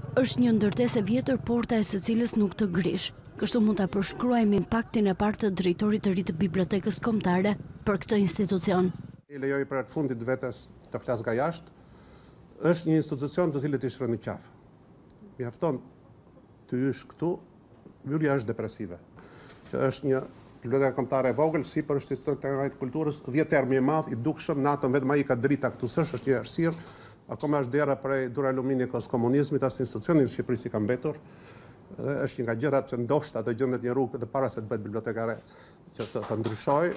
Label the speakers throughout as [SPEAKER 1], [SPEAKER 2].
[SPEAKER 1] Është një ndërtesë e vjetër porta e së cilës nuk të grish. Kështu mund ta përshkruajmë impaktin e parë të drejtorit të ri të bibliotekës kombëtare për këtë institucion.
[SPEAKER 2] Lejoj për atë fundit vetes të flas nga jashtë. Është një institucion të cilët i shërën në qafë. Mjafton të ysh këtu, mbyllja është depresive. Që është një biblioteka kombëtare e vogël, sipër është Instituti i Kulturës, 10 herë më i madh, i dukshëm, natën vetëm ai ka drita këtu, është një errësirë. Akoma është dera prej duralumini kos komunizmit, as institucionin në Shqipëri si ka mbetur. Dhe është një nga gjërat që ndoshta të gjendet një rrugë dhe para se të bëhet bibliotekare që të ndryshojë.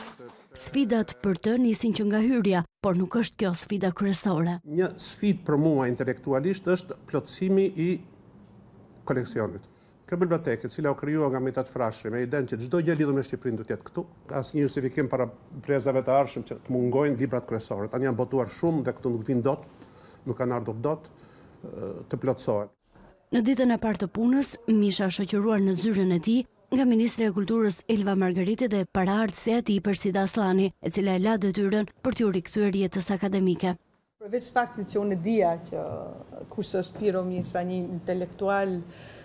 [SPEAKER 1] Sfidat për të nisin që nga hyrja, por nuk është kjo sfida kryesore.
[SPEAKER 2] Një sfidë për mua intelektualisht është plotësimi i koleksionit. Kjo bibliotekë, e cila u krijuar nga Mithat Frashëri, me idenë që çdo gjë lidhur me Shqipërinë duhet jetë këtu, asnjë justifikim para brezave të ardhshëm që të mungojnë librat kryesore. Tani janë botuar shumë dhe këtu nuk vijnë dot, nuk kanë ardhur dot të plotësohet.
[SPEAKER 1] Në ditën e parë të punës, Misha shoqëruar në zyrën e tij nga Ministri e Kulturës Elva Margariti dhe paraardhësja e tij Persida Aslani, e cila e la detyrën për t'u rikthyer jetës akademike.
[SPEAKER 3] Përveç faktit që unë dija që kush është Piro Misha, një intelektual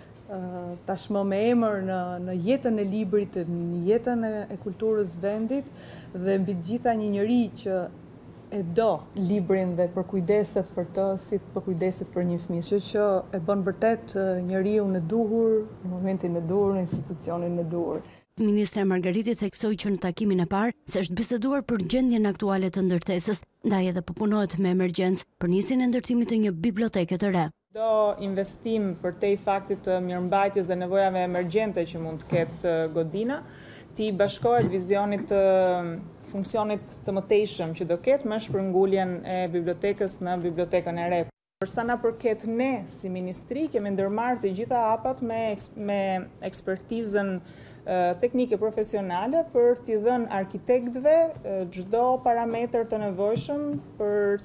[SPEAKER 3] tashmë me emër në jetën e librit, në jetën e kulturës vendit dhe mbi të gjitha një njeri që e do librin dhe përkujdeset për të si përkujdeset për një fëmijë, që e bën vërtet njeriu në duhur, në momentin e duhur, në institucionin e duhur.
[SPEAKER 1] Ministra Margariti theksoi që në takimin e parë se është biseduar për gjendjen aktuale të ndërtesës, ndaj edhe po punohet me emergjencë për nisjen e ndërtimit të një biblioteke të re.
[SPEAKER 3] Do investim për te i faktit të mirëmbajtjes dhe nevojave emergjente që mund të ketë Godina, ti bashkohet vizionit të funksionit të mëtejshëm që do ketë me shpërnguljen e bibliotekës në bibliotekën e re. Përsa na përket ne si ministri, kemi ndërmarrë të gjitha hapat me ekspertizën teknike profesionale për t'i dhënë arkitektëve çdo parametër të nevojshëm për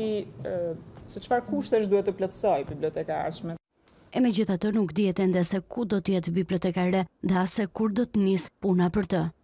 [SPEAKER 3] se çfarë kushtesh duhet të plotësojë biblioteka e ardhshme.
[SPEAKER 1] E megjithatë nuk dihet ende se ku do të jetë biblioteka e re dhe as se kur do të nisë puna për të.